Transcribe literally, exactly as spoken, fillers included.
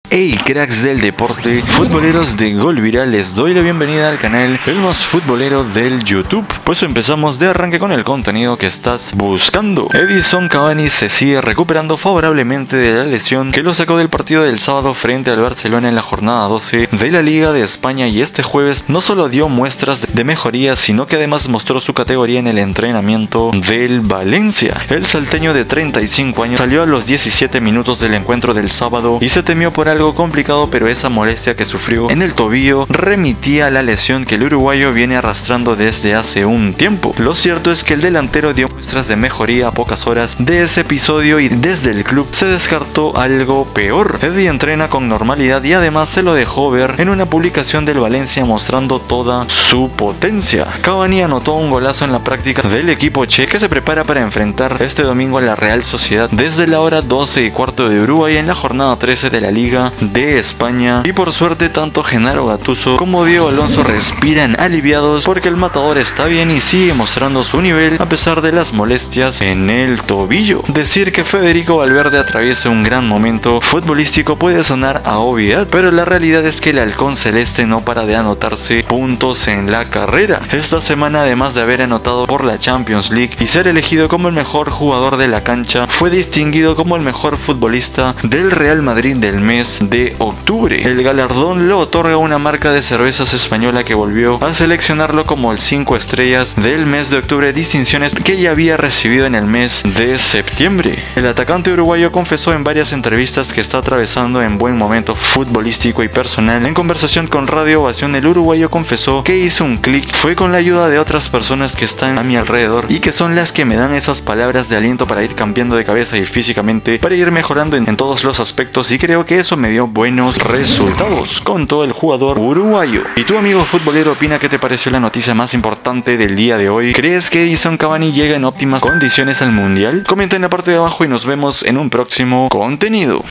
Hey cracks del deporte, futboleros de Gol Viral, les doy la bienvenida al canal el más futbolero del YouTube. Pues empezamos de arranque con el contenido que estás buscando. Edinson Cavani se sigue recuperando favorablemente de la lesión que lo sacó del partido del sábado frente al Barcelona en la jornada doce de la Liga de España, y este jueves no solo dio muestras de mejoría, sino que además mostró su categoría en el entrenamiento del Valencia. El salteño de treinta y cinco años salió a los diecisiete minutos del encuentro del sábado y se temió por algo complicado, pero esa molestia que sufrió en el tobillo remitía a la lesión que el uruguayo viene arrastrando desde hace un tiempo. Lo cierto es que el delantero dio muestras de mejoría a pocas horas de ese episodio y desde el club se descartó algo peor. Eddie entrena con normalidad y además se lo dejó ver en una publicación del Valencia mostrando toda su potencia. Cavani anotó un golazo en la práctica del equipo che que se prepara para enfrentar este domingo a la Real Sociedad desde la hora doce y cuarto de Uruguay en la jornada trece de la Liga de España, y por suerte tanto Genaro Gattuso como Diego Alonso respiran aliviados porque el matador está bien y sigue mostrando su nivel a pesar de las molestias en el tobillo. Decir que Federico Valverde atraviesa un gran momento futbolístico puede sonar a obviedad, pero la realidad es que el halcón celeste no para de anotarse puntos en la carrera. Esta semana, además de haber anotado por la Champions League y ser elegido como el mejor jugador de la cancha, fue distinguido como el mejor futbolista del Real Madrid del mes de octubre. El galardón lo otorga una marca de cervezas española que volvió a seleccionarlo como el cinco estrellas del mes de octubre, distinciones que ya había recibido en el mes de septiembre. El atacante uruguayo confesó en varias entrevistas que está atravesando en buen momento futbolístico y personal. En conversación con Radio Ovación, el uruguayo confesó que hizo un clic, fue con la ayuda de otras personas que están a mi alrededor y que son las que me dan esas palabras de aliento para ir cambiando de cabeza y físicamente, para ir mejorando en, en todos los aspectos, y creo que eso me dio buenos resultados, contó el jugador uruguayo. ¿Y tu amigo futbolero opina qué te pareció la noticia más importante del día de hoy? ¿Crees que Edinson Cavani llega en óptimas condiciones al mundial? Comenta en la parte de abajo y nos vemos en un próximo contenido.